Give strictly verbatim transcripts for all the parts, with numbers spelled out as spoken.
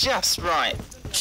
just right.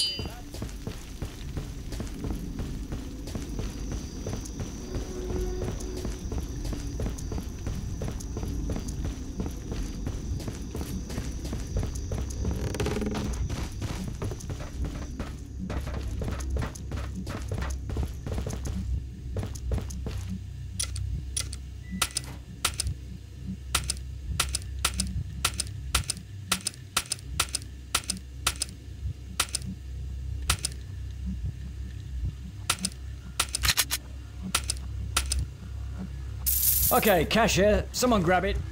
Okay, cash here. Someone grab it.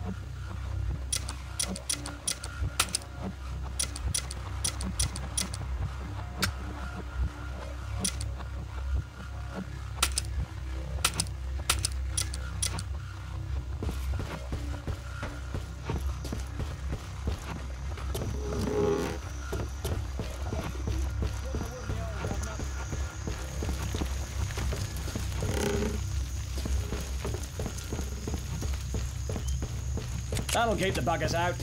That'll keep the buggers out.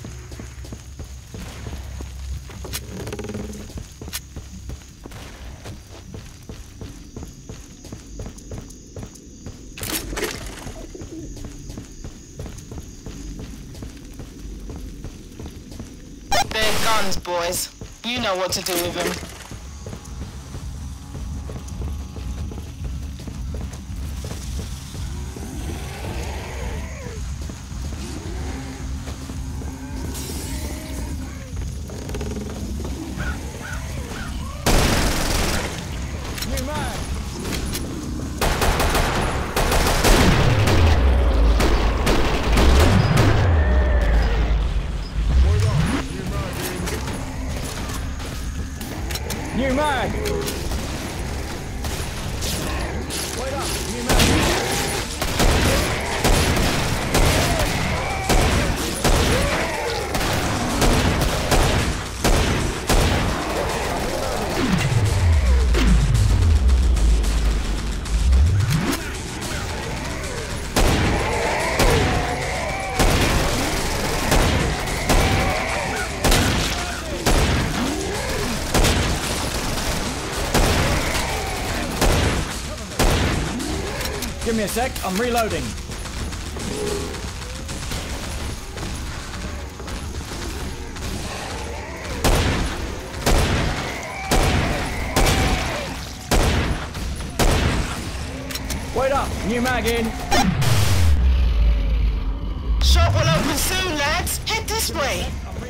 They're guns, boys. You know what to do with them. New mag! Wait up! New mag! Give me a sec, I'm reloading. Wait up, new mag in. Shop will open soon, lads. Head this way.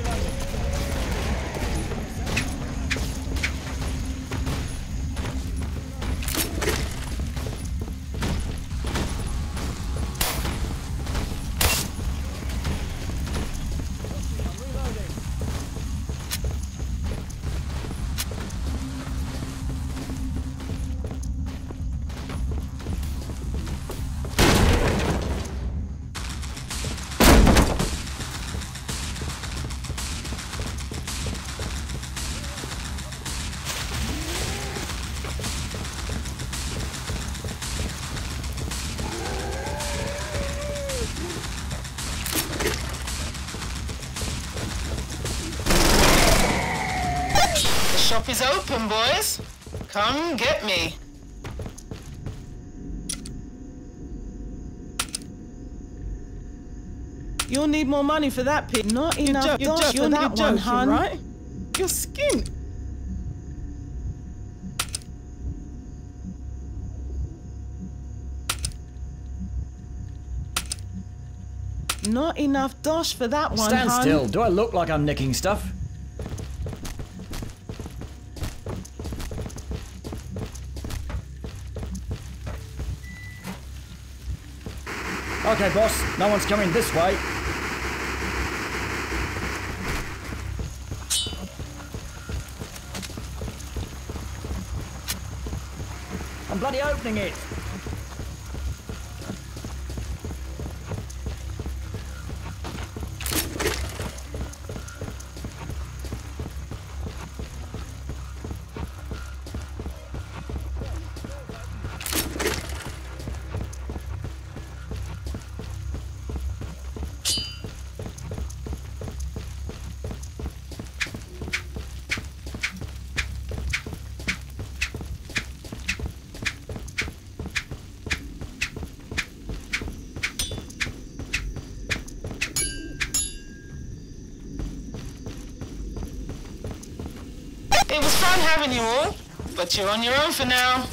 Shop is open, boys. Come get me. You'll need more money for that pig. Not enough You're dosh for that one, hun. right? You're skint. Not enough dosh for that one, Stand hun. still. Do I look like I'm nicking stuff? Okay, boss. No one's coming this way. I'm bloody opening it. It was fun having you all, but you're on your own for now.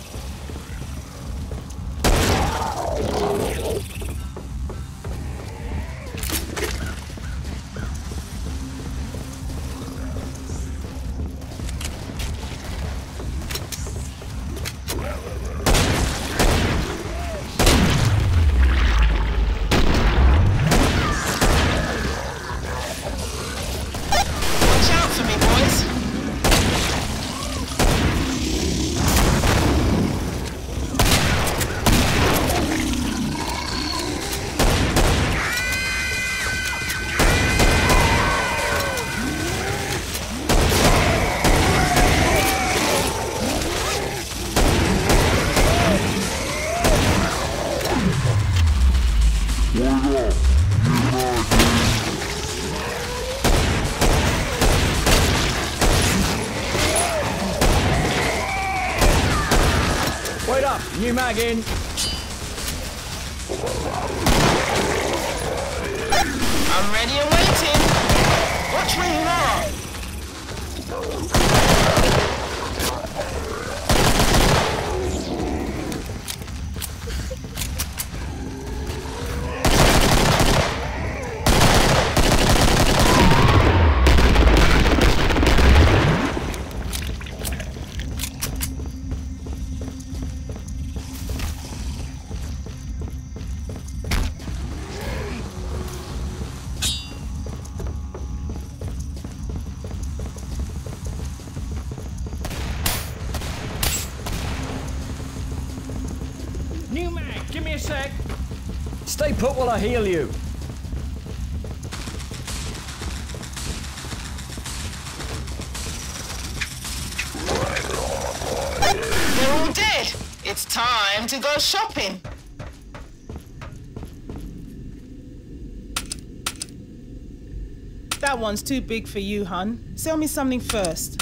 Wait up, new mag in. I'm ready and waiting. Watch where you are. New mag, give me a sec. Stay put while I heal you. They're all dead. It's time to go shopping. That one's too big for you, hun. Sell me something first.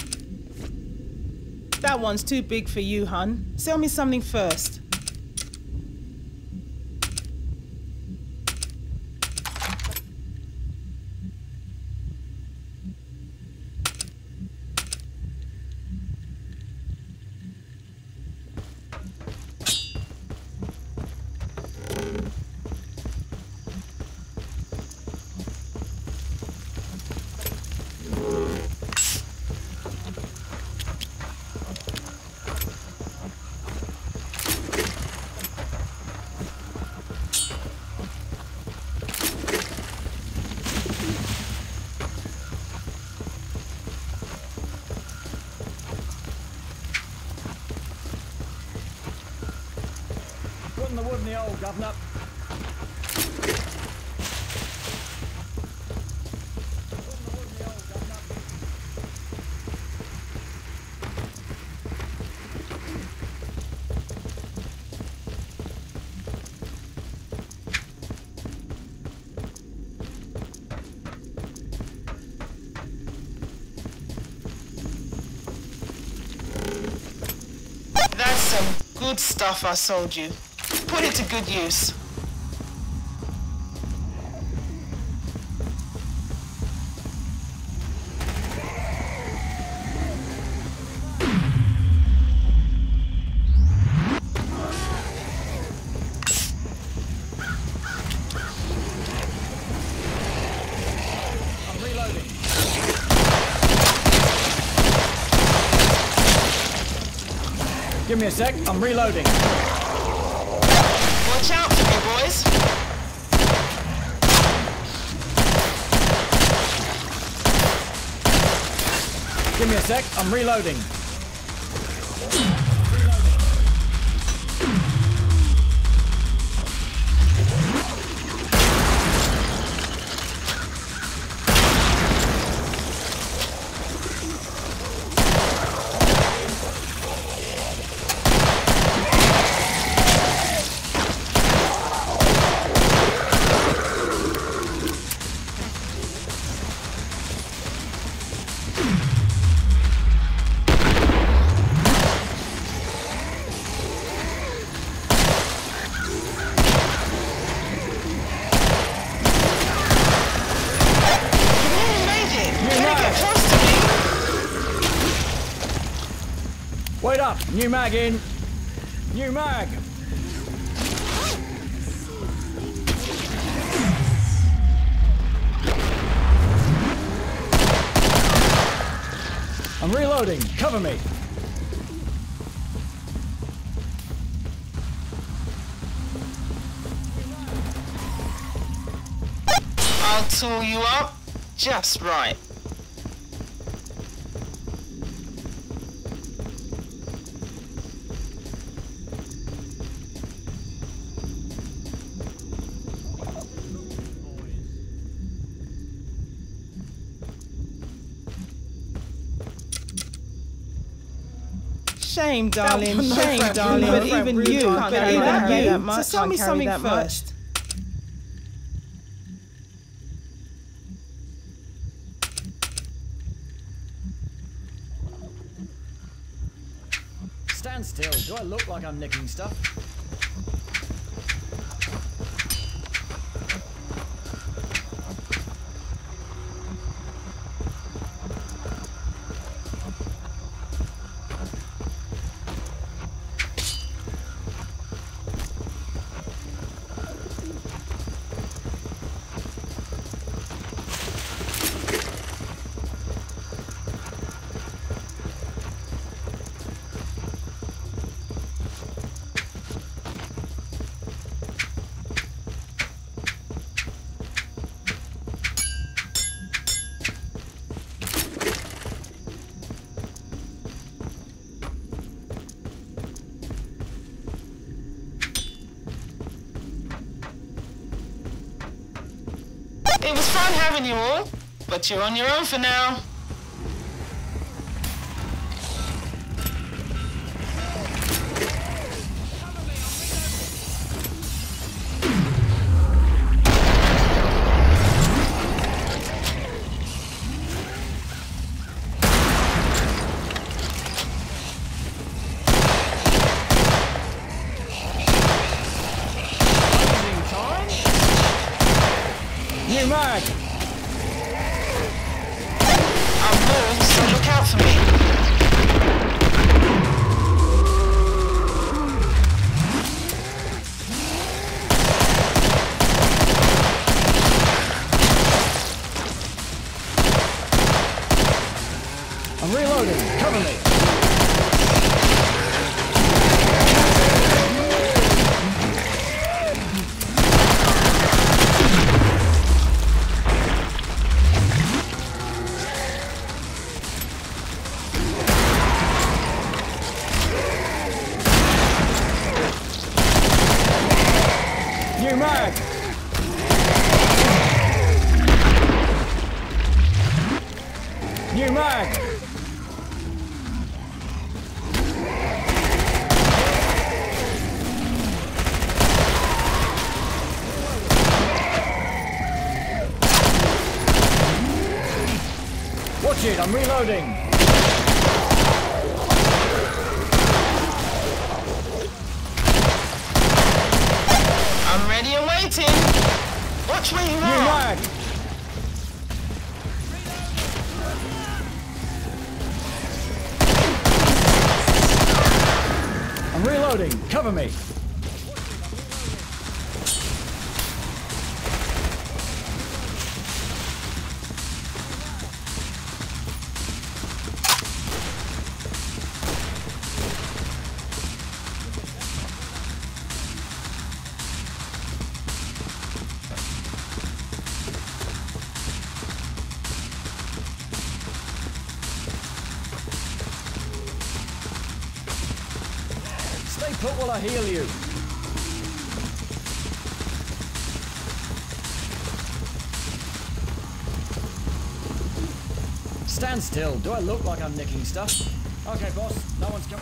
That one's too big for you, hun. Sell me something first. Putting the wood in the hole, governor. That's some good stuff I sold you. Put it to good use. I'm reloading. Give me a sec, I'm reloading. Watch out for me, boys. Give me a sec, I'm reloading. Wait up! New mag in! New mag! I'm reloading! Cover me! I'll tool you up just right. Shame, darling. No, Shame, friend, darling. no, But friend, even really you, can't but carry even that, you. that much, So tell me can't carry something that much. first. Stand still. Do I look like I'm nicking stuff? It was fun having you all, but you're on your own for now. New mag! I've moved, so look out for me. I'm reloading. Cover me. New mag! New mag! Watch it, I'm reloading! I'm ready and waiting. Watch where you New are. mag! I'm reloading. Cover me. Stay put while I heal you. Stand still. Do I look like I'm nicking stuff? Okay, boss. No one's coming.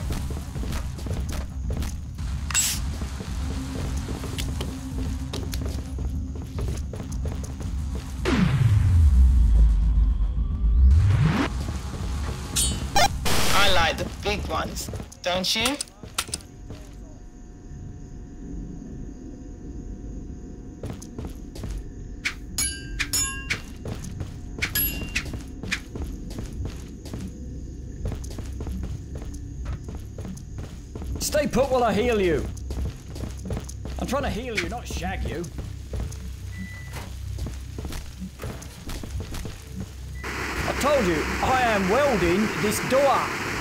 I like the big ones, don't you? Stay put while I heal you. I'm trying to heal you, not shag you. I told you, I am welding this door.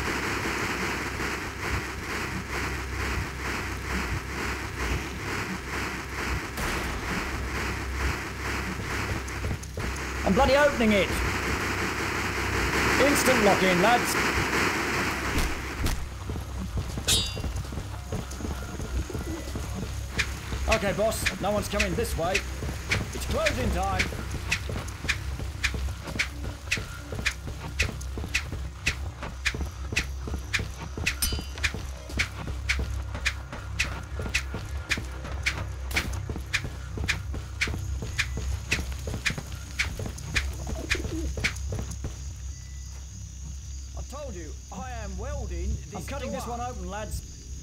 I'm bloody opening it. Instant lock in, lads. Okay, boss, no one's coming this way. It's closing time. I told you, I am welding this I'm cutting door. This one open, lads.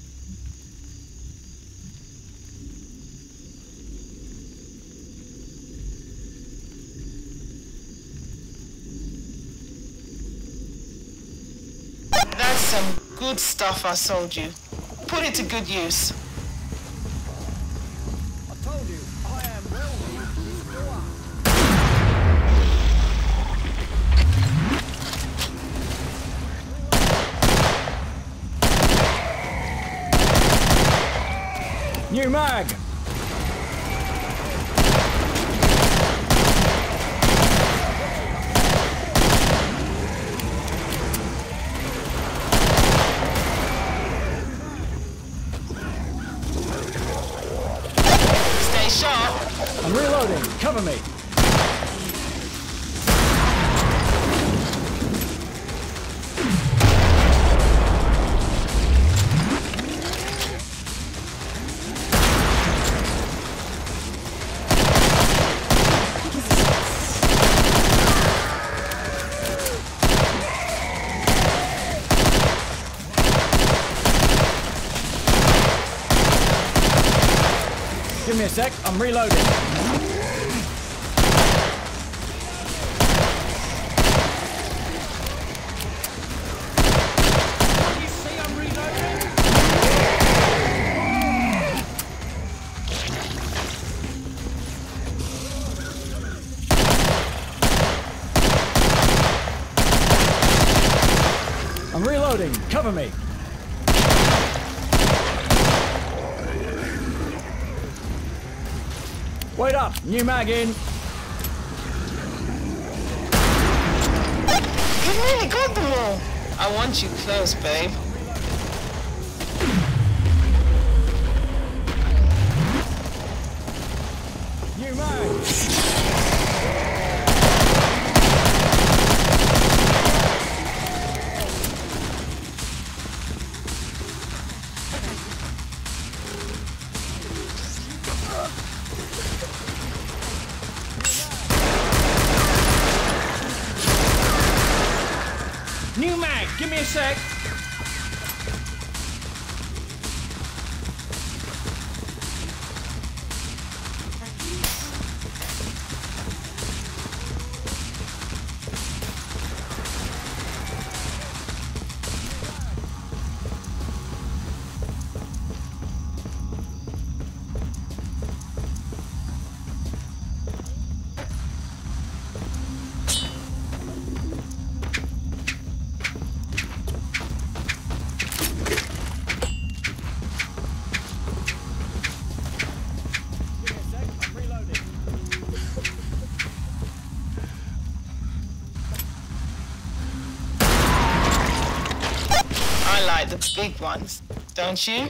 Some good stuff I sold you. Put it to good use. I told you, I am welding this door. New mag. Sharp. I'm reloading. Cover me. Give me a sec, I'm reloading. You see I'm reloading? I'm reloading, cover me. Wait up, new mag in. You've really got them all. I want you close, babe. New mag. New mag, give me a sec. I like the big ones, don't you?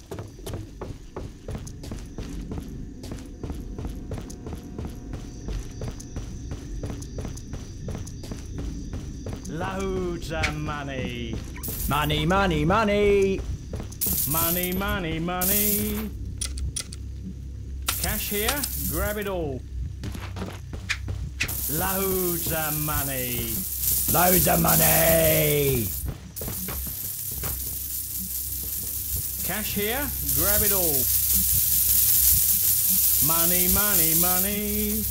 Loads of money. Money, money, money. Money, money, money. Cash here, grab it all. Loads of money. Loads of money. Cash here, grab it all. Money, money, money.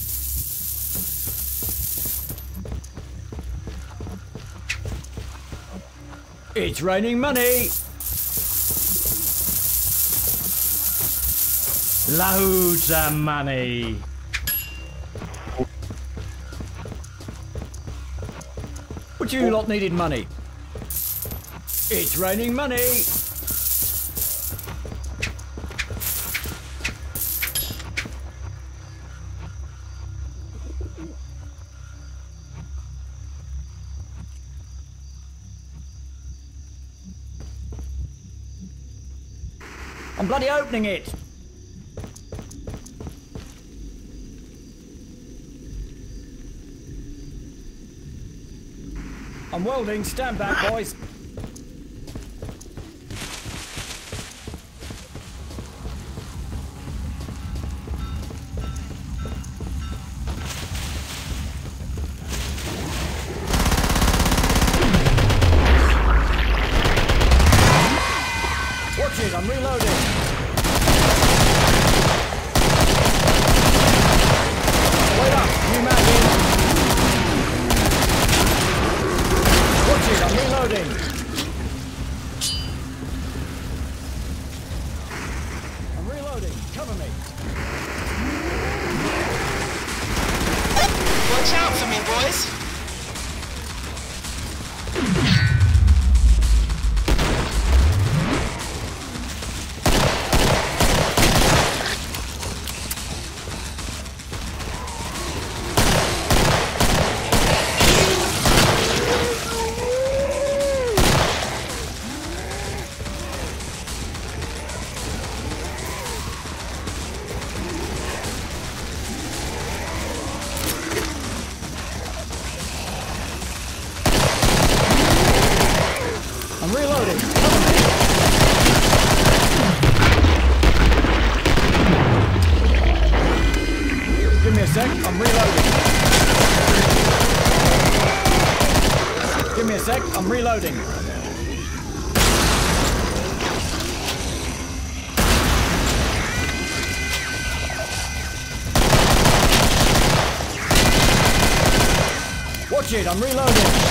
It's raining money. Loads of money. Would you lot needed money? It's raining money. I'm bloody opening it. I'm welding. Stand back, boys. Watch it. I'm reloading. Wait up. New mag in. Watch it, I'm reloading. I'm reloading. Cover me. Watch out for me, boys. I'm reloading. Give me a sec. I'm reloading. Give me a sec. I'm reloading. Watch it. I'm reloading.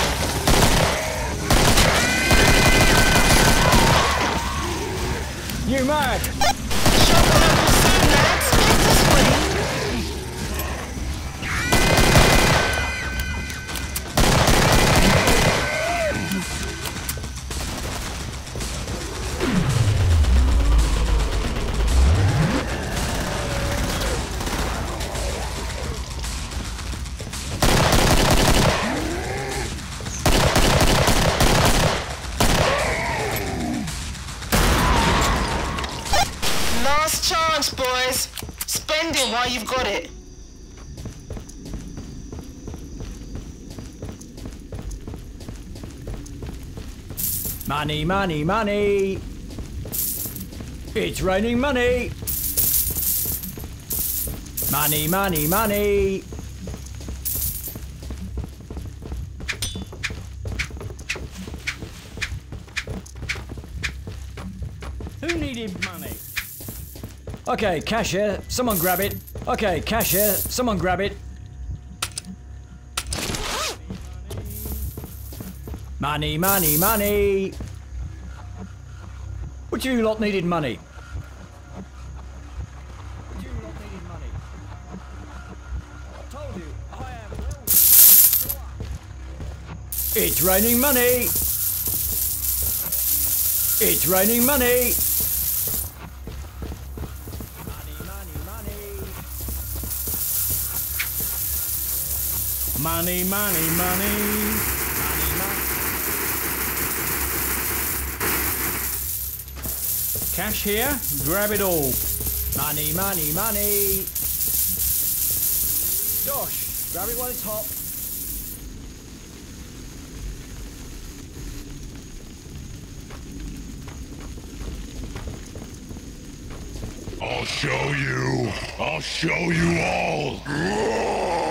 New mag! Shotgun will soon, lads. Get this way. Last chance, boys. Spend it while you've got it. Money, money, money. It's raining money. Money, money, money. Who needed money? Okay, cash here. Someone grab it. Okay, cash here. Someone grab it. Money, money, money. Would you lot needed money? Would you lot needed money? I told you, I am well. It's raining money. It's raining money. Money, money, money. Money, money. Cash here, grab it all. Money, money, money. Josh, grab it while it's hot. I'll show you. I'll show you all.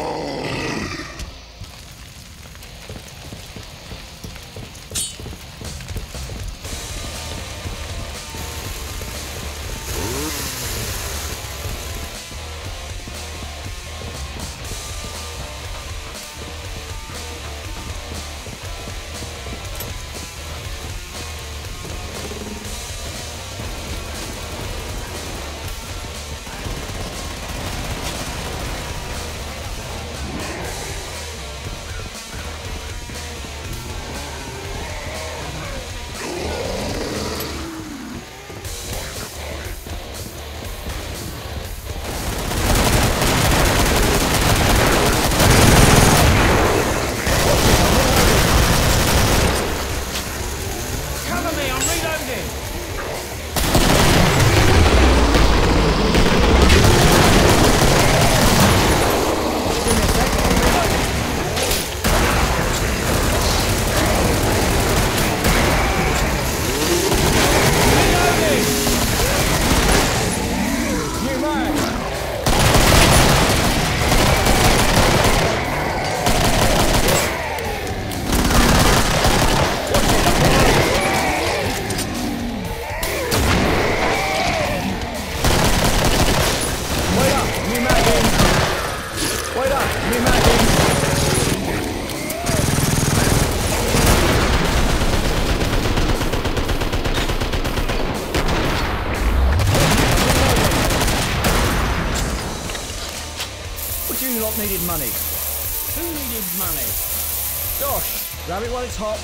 needed money? Who needed money? Dosh, grab it while it's hot.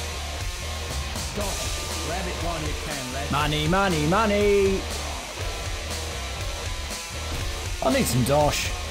Dosh, grab it while you can, lad. Money, money, money. I need some dosh.